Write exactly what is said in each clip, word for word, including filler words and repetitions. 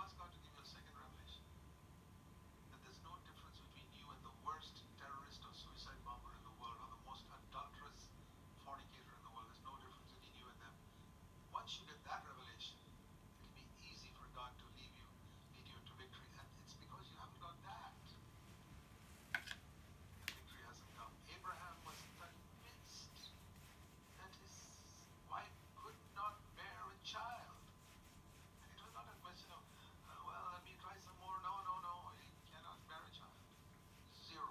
ask God to give you a second revelation. That there's no difference between you and the worst terrorist or suicide bomber in the world, or the most adulterous fornicator in the world. There's no difference between you and them. Once you get that revelation, it'll be easy for God to lead you, lead you into victory. And it's because you haven't got that. The victory hasn't come. Abraham was convinced that his wife could not bear a child. And it was not a question of, uh, well, let me try some more. No, no, no, he cannot bear a child. Zero.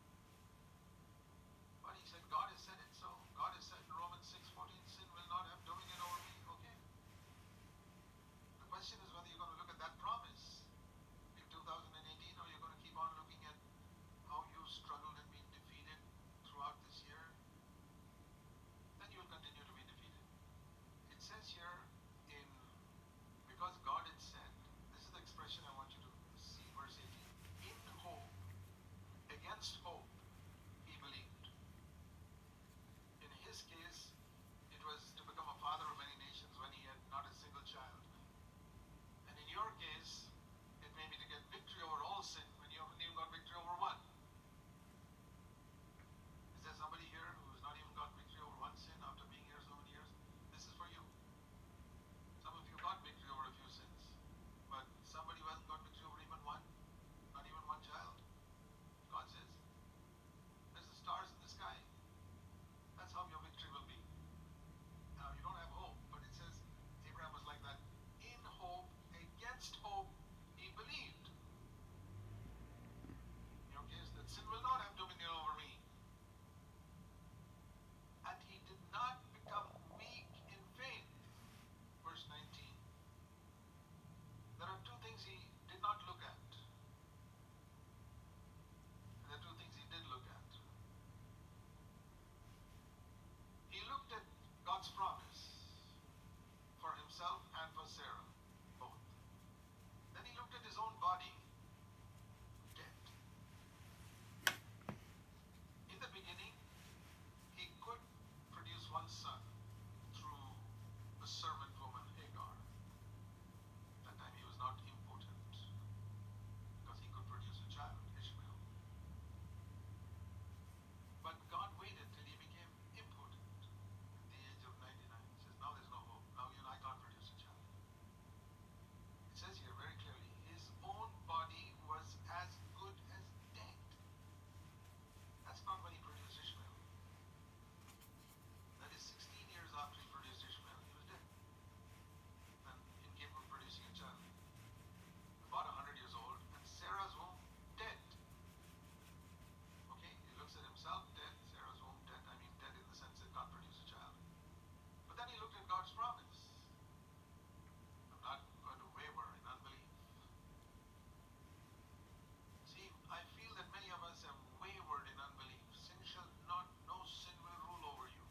But he said, God has said it so. God has said in Romans six fourteen, sin will not have dominion over me. Okay. The question is whether you're going to look at that promise in two thousand eighteen, or you're going to keep on looking at how you struggled and been defeated throughout this year. Then you will continue to be defeated. It says here in, because God had said, this is the expression I want you to see, verse eighteen. In hope, against hope, he believed. In his case, it was to become a father of many nations when he had not a single child. And in your case, it may be to get victory over all sin when you haven't even got victory over one. Is there somebody here who's not even got victory over one sin after being here so many years? This is for you. Some of you got victory over a few sins, but somebody who hasn't got victory over even one, not even one child. God says, there's the stars in the sky. That's how your victory will be. Now, you don't have hope, but it says Abraham was like that. In hope, against hope, he believed. In your case, that sin will not have dominion over me. And he did not become weak in faith. Verse nineteen. There are two things he did not look at. And there are two things he did look at. He looked at God's promise for himself and for Sarah, both. Then he looked at his own body, dead. In the beginning, he could produce one son through a servant woman, Hagar. That time he was not impotent, because he could produce a child, Ishmael. But God waited till he became impotent at the age of ninety-nine. He says, now there's no hope. Now you and I can't produce a child. It says here very clearly, his own body was as good as dead. That's not when he produced Ishmael. That is sixteen years after he produced Ishmael, he was dead and incapable of producing a child. About one hundred years old, and Sarah's womb dead. Okay, he looks at himself dead, Sarah's womb dead. I mean dead in the sense that can't produce a child. But then he looked at God's promise. I'm not going to waver in unbelief. See, I feel that many of us have wavered in unbelief. Sin shall not, no sin will rule over you.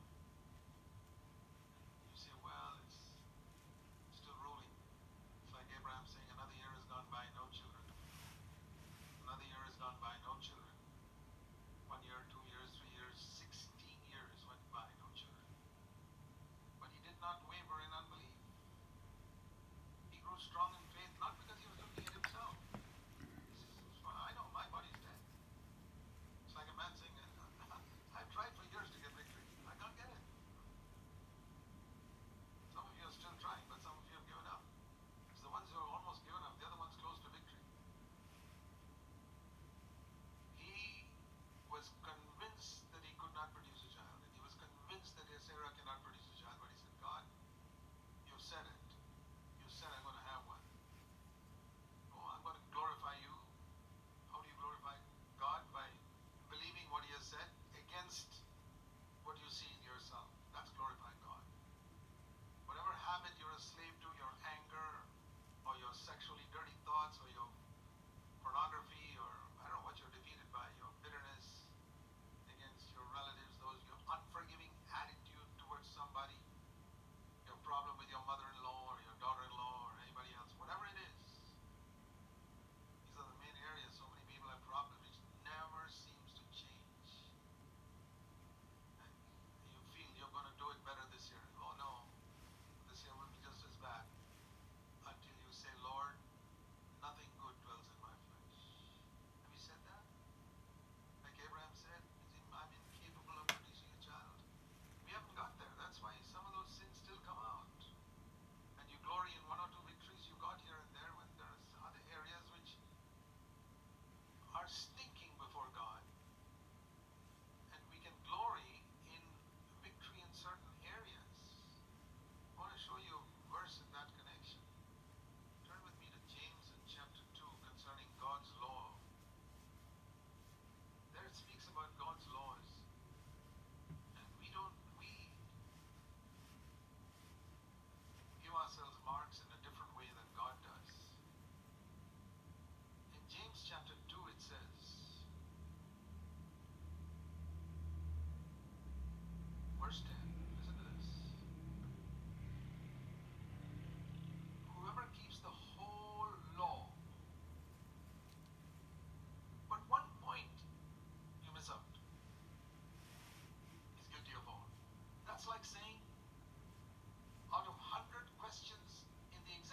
You say, well, it's still ruling. It's like Abraham saying, another year has gone by, no children. Another year has gone by, no children. One year, two years, three years, sixteen years went by, no children. But he did not waver in unbelief. He grew strong in faith, not because he was looking at himself. He says, I know my body's dead. It's like a man saying, I've tried for years to get victory. I can't get it. Some of you are still trying, but some of you have given up. It's the ones who are almost given up, the other ones close to victory. He was convinced that he could not produce a child, and he was convinced that Sarah cannot produce a child, but he said, God, you've said it. You said I'm going to have one. Oh, I'm going to glorify you. How do you glorify God? By believing what he has said against what you see in yourself. That's glorifying God. Whatever habit you're a slave to, your anger, or your sexually dirty thoughts, or your pornography, or I don't know what you're defeated by, your bitterness against your relatives, those your unforgiving attitude towards somebody, your problem with your mother-in-law or your daughter-in-law or anybody else, whatever it is. These are the main areas so many people have problems which never seems to change. And you feel you're going to do it better this year. Oh no, this year will be just as bad. Until you say, Lord,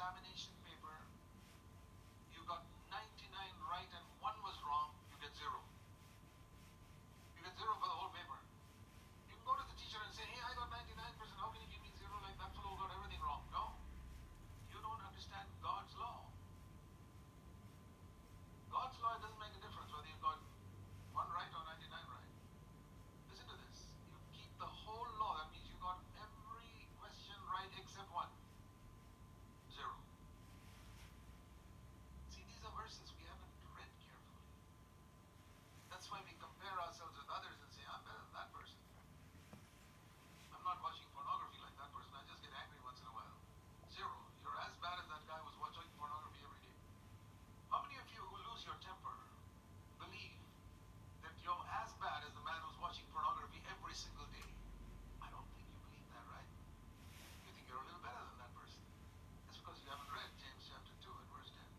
examination paper, you got ninety-nine right and one was wrong, you get zero. You get zero for the whole paper. You can go to the teacher and say, hey, I got ninety-nine percent, how can you give me zero like that fellow got everything wrong? No. You don't understand God's law. God's law doesn't make a difference whether you got one right or ninety-nine right. Listen to this. You keep the whole law, that means you got every question right except one. Zero. See, these are verses we haven't read carefully. That's why we compare ourselves with others and say, I'm better than that person. I'm not watching pornography like that person. I just get angry once in a while. Zero. You're as bad as that guy who's watching pornography every day. How many of you who lose your temper believe that you're as bad as the man who's watching pornography every single day? I don't think you believe that, right? You think you're a little better than that person. That's because you haven't read James chapter two and verse ten.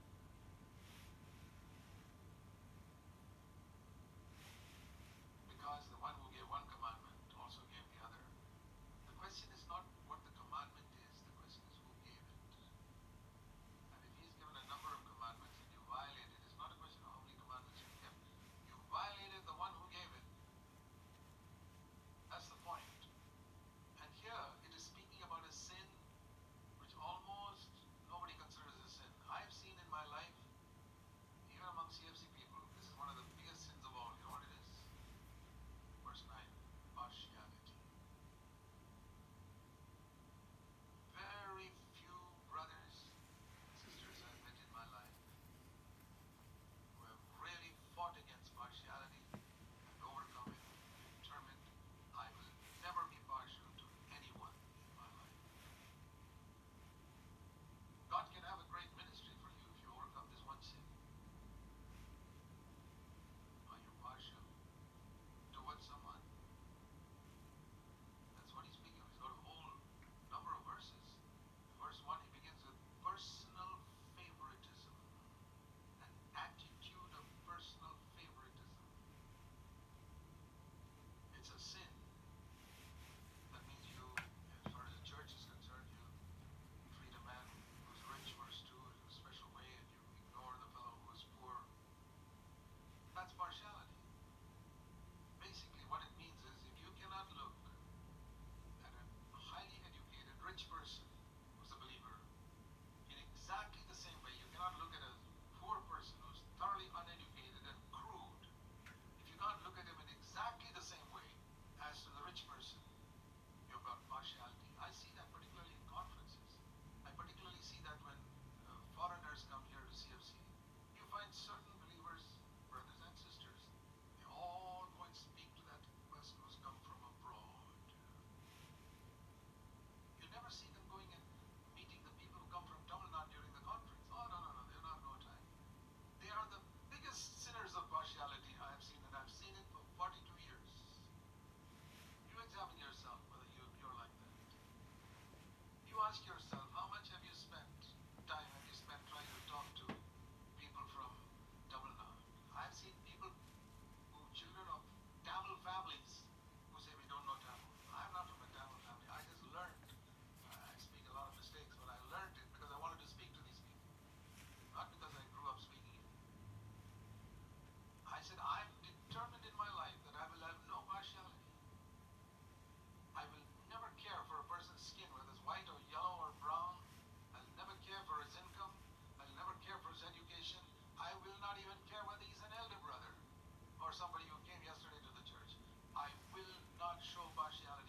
Because the one who gave one commandment also gave the other. The question is not what the commandment is, the question is who gave it. And if he's given a number of commandments and you violate it, it's not a question of how many commandments you kept. You violated the one who gave it. That's the point. And here it is speaking about a sin which almost nobody considers a sin. I've seen in my life, even among C F C people, this is one of the biggest sins of all. You know what it is? Verse nine, partiality. Very few brothers and sisters I've met in my life who have really fought against partiality and overcome it, determined I will never be partial to anyone in my life. God can have a great ministry for you if you overcome this one sin. Are you partial towards someone? That's what he's speaking of. He's got a whole number of verses. In verse one, he begins with personal favoritism, an attitude of personal favoritism. It's a sin. That means you, as far as the church is concerned, you treat a man who's rich, verse two, in a special way, and you ignore the fellow who is poor. That's partiality. Basically, what it means is if you cannot look at a highly educated, rich person who's a believer in exactly the same way, you cannot look at a poor person who's thoroughly uneducated and crude. If you can't look at him in exactly the same way as to the rich person, you've got partiality. I see that particularly in conferences. I particularly see that when uh, foreigners come here to C F C. You find certain believers, brothers and sisters, they all go and speak to that person who's come from abroad. You never see them going and meeting the people who come from Tamil Nadu during the conference. Oh, no, no, no, they don't have no time. They are the biggest sinners of partiality I have seen, and I've seen it for forty-two years. You examine yourself whether you, you're like that. You ask yourself, how much have you spent, time have you spent trying to talk to people from Tamil Nadu? I've seen people who, children of Tamil families, who say we don't know Tamil. I'm not from a Tamil family. I just learned. I speak a lot of mistakes, but I learned it because I wanted to speak to these people, not because I grew up speaking it. I said, I'm determined in my life that I will have no partiality. I will never care for a person's skin, whether it's white or yellow or brown. I'll never care for his income. I'll never care for his education. I will not even care whether he's an elder brother or somebody who came yesterday to the church. I will not show partiality.